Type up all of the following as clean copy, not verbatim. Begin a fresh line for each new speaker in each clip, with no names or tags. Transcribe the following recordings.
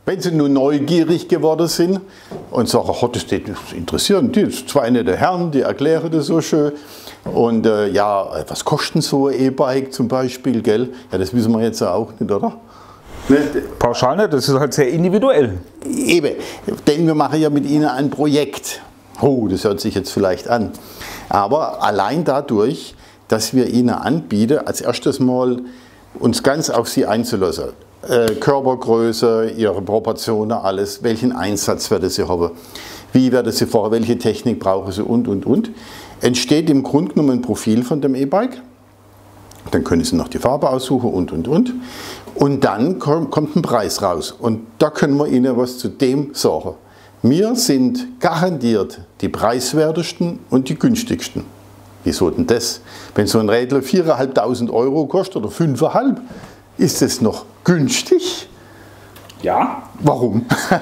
Wenn Sie nun neugierig geworden sind und sagen, oh, das interessiert die zwei nette Herren, die erklären das so schön. Und ja, was kostet so ein E-Bike zum Beispiel, gell? Ja, das wissen wir jetzt auch nicht, oder? Ne?
Pauschal nicht, das ist halt sehr individuell.
Eben, denn wir machen ja mit Ihnen ein Projekt. Oh, das hört sich jetzt vielleicht an. Aber allein dadurch, dass wir Ihnen anbieten, als erstes Mal uns ganz auf Sie einzulassen. Körpergröße, Ihre Proportionen, alles, welchen Einsatz werden Sie haben, wie werden Sie fahren, welche Technik brauchen Sie und. Entsteht im Grunde genommen ein Profil von dem E-Bike. Dann können Sie noch die Farbe aussuchen und. Und dann kommt ein Preis raus. Und da können wir Ihnen was zu dem sagen. Wir sind garantiert die preiswertesten und die günstigsten. Wieso denn das? Wenn so ein Rädler 4.500 € kostet oder 5,5, ist es noch günstig?
Ja.
Warum?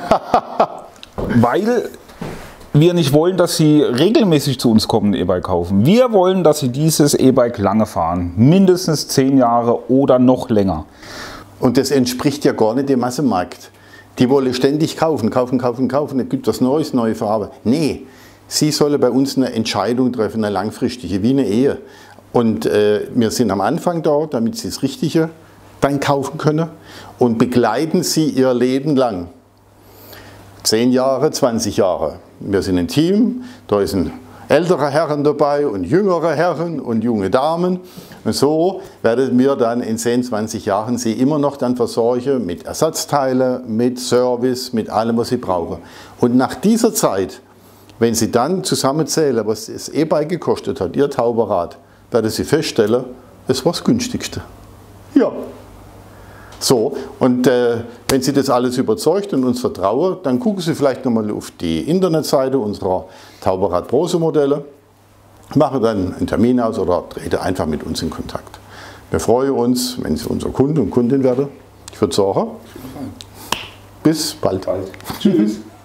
Weil wir nicht wollen, dass Sie regelmäßig zu uns kommen, ein E-Bike kaufen. Wir wollen, dass Sie dieses E-Bike lange fahren. Mindestens 10 Jahre oder noch länger.
Und das entspricht ja gar nicht dem Massenmarkt. Die wollen ständig kaufen. Es gibt was Neues, neue Farbe. Nee, Sie sollen bei uns eine Entscheidung treffen, eine langfristige, wie eine Ehe. Und wir sind am Anfang da, damit Sie das Richtige dann kaufen können und begleiten Sie Ihr Leben lang. 10 Jahre, 20 Jahre. Wir sind ein Team, da sind ältere Herren dabei und jüngere Herren und junge Damen. Und so werden wir dann in 10, 20 Jahren Sie immer noch dann versorgen mit Ersatzteilen, mit Service, mit allem, was Sie brauchen. Und nach dieser Zeit, wenn Sie dann zusammenzählen, was das E-Bike gekostet hat, Ihr Tauberrad, werden Sie feststellen, es war das günstigste. Ja. So, und wenn Sie das alles überzeugt und uns vertrauen, dann gucken Sie vielleicht nochmal auf die Internetseite unserer Tauberrad Brose Modelle, machen dann einen Termin aus oder treten einfach mit uns in Kontakt. Wir freuen uns, wenn Sie unser Kunde und Kundin werden. Ich würde sagen, bis bald.
Tschüss.